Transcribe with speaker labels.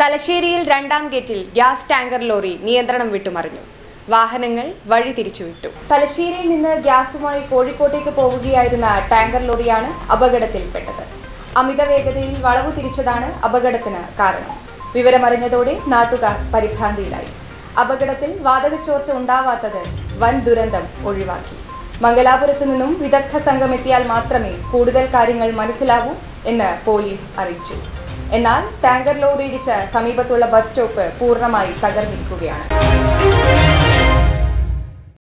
Speaker 1: തലശ്ശേരിയിൽ രണ്ടാം ഗേറ്റിൽ ഗ്യാസ് ടാങ്കർ ലോറി നിയന്ത്രണം വിട്ടുമറിഞ്ഞു. വാഹനങ്ങൾ വഴി തിരിച്ചുവിട്ടു. തലശ്ശേരിയിൽ നിന്ന് ഗ്യാസുമായി കോഴിക്കോട്ടേക്ക് പോവുകയായിരുന്ന ടാങ്കർ ലോറിയാണ് അപകടത്തിൽപ്പെട്ടത്. അമിത വേഗതയിൽ വളവു തിരിച്ചതാണ് അപകടത്തിന് കാരണം. വിവരമറിഞ്ഞതോടെ നാട്ടുകാർ പരിഭ്രാന്തിയിലായി. അപകടത്തിൽ വാതകച്ചോർച്ച ഉണ്ടാവാത്തത് വൻ ദുരന്തം ഒഴിവാക്കി. മംഗലാപുരത്തു നിന്നും വിദഗ്ധ സംഘം എത്തിയാൽ മാത്രമേ കൂടുതൽ കാര്യങ്ങൾ മനസ്സിലാവൂ എന്ന് പോലീസ് അറിയിച്ചു. എന്നാൽ ടാങ്കർ ലോറി ഇടിച്ച് സമീപത്തുള്ള ബസ് സ്റ്റോപ്പ് പൂർണ്ണമായി തകർന്നിരിക്കുകയാണ്.